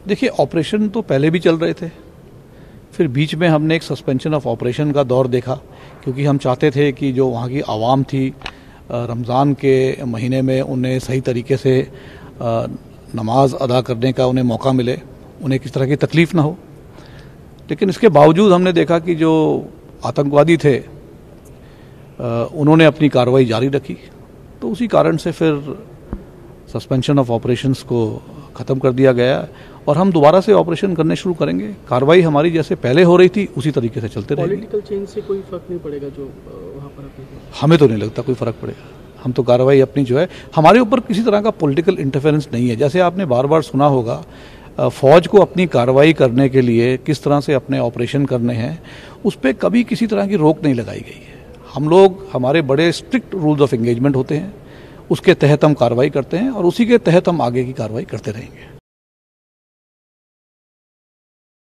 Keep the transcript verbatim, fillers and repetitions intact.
देखिए, ऑपरेशन तो पहले भी चल रहे थे, फिर बीच में हमने एक सस्पेंशन ऑफ ऑपरेशन का दौर देखा, क्योंकि हम चाहते थे कि जो वहाँ की आवाम थी रमज़ान के महीने में उन्हें सही तरीके से नमाज अदा करने का उन्हें मौका मिले, उन्हें किस तरह की तकलीफ़ ना हो। लेकिन इसके बावजूद हमने देखा कि जो आतंकवादी थे उन्होंने अपनी कार्रवाई जारी रखी, तो उसी कारण से फिर सस्पेंशन ऑफ ऑपरेशंस को ख़त्म कर दिया गया और हम दोबारा से ऑपरेशन करने शुरू करेंगे। कार्रवाई हमारी जैसे पहले हो रही थी उसी तरीके से चलते रहेगी। पॉलिटिकल चेंज से कोई फर्क नहीं पड़ेगा जो वहाँ पर? हमें तो नहीं लगता कोई फ़र्क पड़ेगा। हम तो कार्रवाई अपनी जो है, हमारे ऊपर किसी तरह का पॉलिटिकल इंटरफेरेंस नहीं है। जैसे आपने बार बार सुना होगा, फ़ौज को अपनी कार्रवाई करने के लिए किस तरह से अपने ऑपरेशन करने हैं, उस पर कभी किसी तरह की रोक नहीं लगाई गई है। हम लोग, हमारे बड़े स्ट्रिक्ट रूल्स ऑफ एंगेजमेंट होते हैं, उसके तहत हम कार्रवाई करते हैं और उसी के तहत हम आगे की कार्रवाई करते रहेंगे।